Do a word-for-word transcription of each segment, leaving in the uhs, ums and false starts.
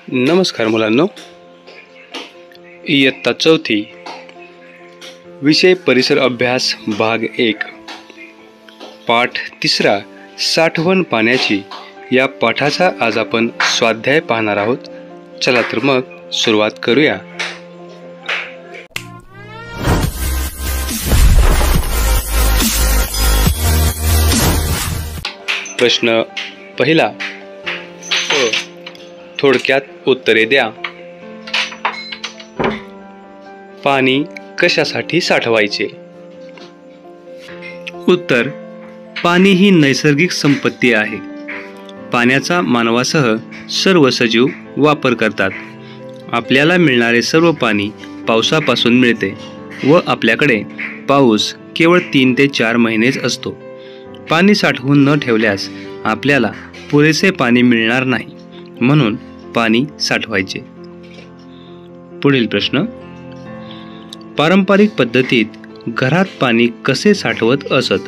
नमस्कार मुलांनो, इयत्ता चौथी विषय परिसर अभ्यास भाग एक पाठ तिसरा साठवण पाण्याची या पाठाचा आज आपण स्वाध्याय पाहणार आहोत। चला तर मग सुरुवात करूया। प्रश्न पहिला, अ थोडक्यात उत्तरे द्या। पाणी कशासाठी साठवायचे? उत्तर, पाणी ही नैसर्गिक संपत्ती आहे। पाण्याचा मानवासह सर्व सजीव वापर करतात। आपल्याला मिळणारे सर्व पाणी पावसापासून मिळते व आपल्याकडे पाऊस केवळ तीन ते चार महिनेच असतो। पाणी साठवून न ठेवल्यास आपल्याला पुरेसे पाणी मिळणार नाही, म्हणून पाणी साठवायचे। पुढील प्रश्न, पारंपरिक पद्धतीत घरात पाणी कसे साठवत असत?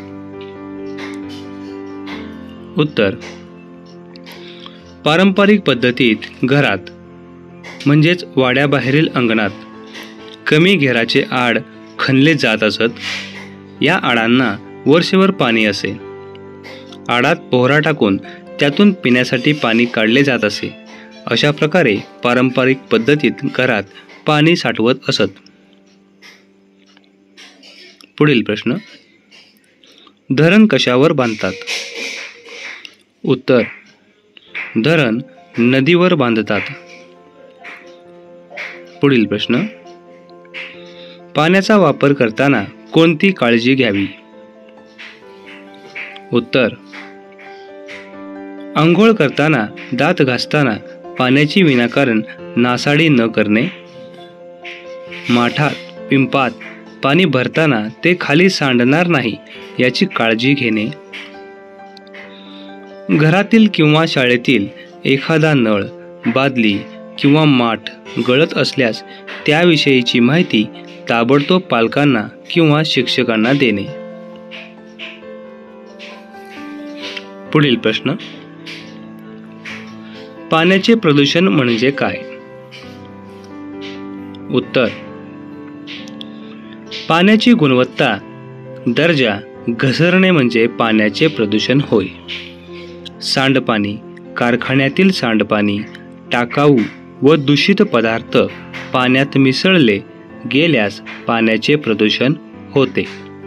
उत्तर, पारंपरिक पद्धतीत घरात म्हणजेच वाड्याबाहेरील अंगणात कमी घेराचे आड खणले जात असत। या आडांना वर्षभर पाणी असे। आडात पोहरा टाकून त्यातून पिण्यासाठी पाणी काढले जात असे। अशा प्रकारे पारंपरिक पद्धतीत घरात पाणी साठवत असत। पुढील प्रश्न, धरण कशावर बांधतात? उत्तर, धरण नदीवर बांधतात। पुढील प्रश्न, पाण्याचा वापर करताना कोणती काळजी घ्यावी? उत्तर, अंघोळ करताना, दात घासताना पाण्याची विनाकारण नासाडी न करणे। माठात पिंपात पाणी भरताना ते खाली सांडणार नाही याची काळजी घेणे। घरातील किंवा शाळेतील एखादा नळ, बादली किंवा माठ गळत असल्यास त्याविषयीची माहिती ताबडतोब पालकांना किंवा शिक्षकांना देणे। पुढील प्रश्न, पाण्याचे प्रदूषण म्हणजे काय? उत्तर, पाण्याची गुणवत्ता, दर्जा घसरणे म्हणजे पाण्याचे प्रदूषण होय। सांडपाणी, कारखान्यातील सांडपाणी, टाकाऊ व दूषित पदार्थ पाण्यात मिसळले गेल्यास पाण्याचे प्रदूषण होते।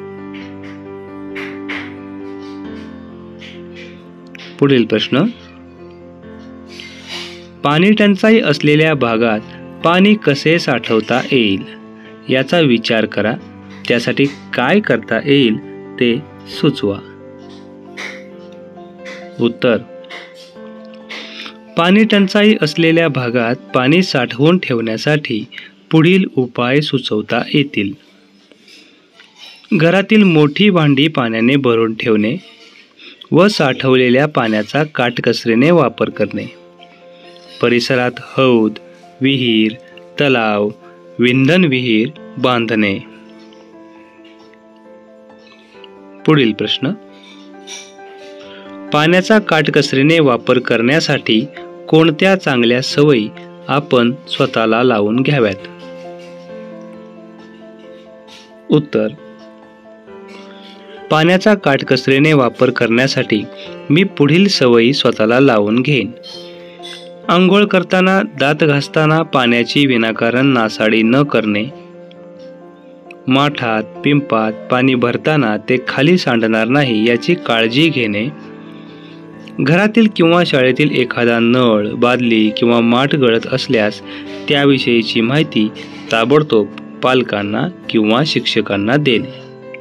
पुढील प्रश्न, पाणी टंचाई असलेल्या भागात पाणी कसे साठवता येईल याचा विचार करा। त्यासाठी काय करता येईल ते सुचवा। उत्तर, पाणी टंचाई असलेल्या भागात पाणी साठवून ठेवण्यासाठी पुढील उपाय सुचवता येतील। घरातील मोठी भांडी पाण्याने भरून ठेवणे व साठवलेल्या पाण्याचा काटकसरीने वापर करणे। परिसरात हौद, विहीर, तलाव, विंधन विहीर बांधणे। पुढील प्रश्न, पाण्याचा काटकसरीने वापर करण्यासाठी कोणत्या चांगल्या सवयी आपण स्वतःला लावून घ्याव्यात? उत्तर, पाण्याचा काटकसरीने वापर करण्यासाठी मी पुढील सवयी स्वतःला लावून घेईन। अंघोळ करताना, दात घासताना पाण्याची विनाकारण नासाडी न करणे। माठात पिंपात पाणी भरताना ते खाली सांडणार नाही याची काळजी घेणे। घरातील किंवा शाळेतील एखादा नळ, बादली किंवा माठ गळत असल्यास त्याविषयीची माहिती ताबडतोब पालकांना किंवा शिक्षकांना देणे।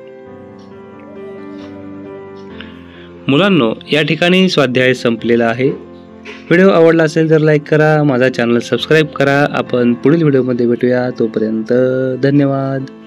मुलांनो, या ठिकाणी स्वाध्याय संपलेला आहे। व्हिडिओ आवडला असेल तर लाईक करा, माझा चॅनल सबस्क्राईब करा। आपण पुढील व्हिडिओमध्ये भेटूया, तोपर्यंत धन्यवाद।